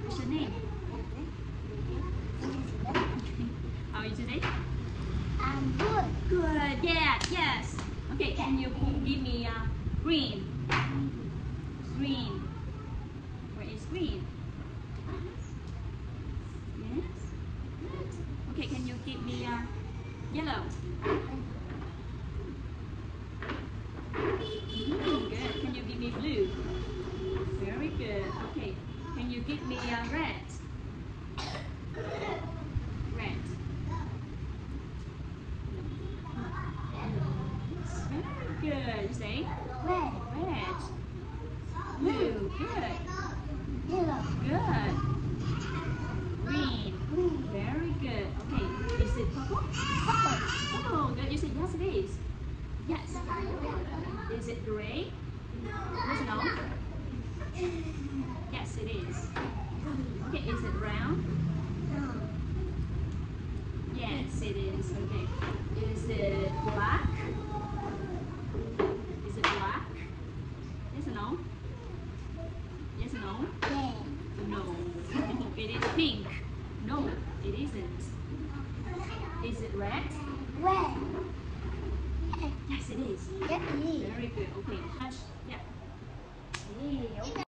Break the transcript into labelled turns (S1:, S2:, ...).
S1: What's your name? How are you today?
S2: I'm good.
S1: Good. Yeah. Yes. Okay. Can you give me green? Green. Where is green? Yes. Okay. Can you give me yellow? Good. Can you give me blue? Very good. Okay. Can you give me red? Red. Very good. Say
S2: Red.
S1: red. Blue. Good.
S2: Yellow.
S1: Good. Green.
S2: Green.
S1: Very good. Okay. Is it purple?
S2: Purple.
S1: Oh, good. You said yes, it is. Yes. Is it gray? Yes, no. Yes, it is. Okay. Is it round?
S2: No.
S1: Yes, it is. Okay. Is it black? Is it black? Yes or no? Yes or no?
S2: Yeah.
S1: No. It is pink. No, it isn't. Is it red?
S2: Red.
S1: Yes, it is.
S2: Yeah, it is.
S1: Very good. Okay. Yeah. Hey, okay.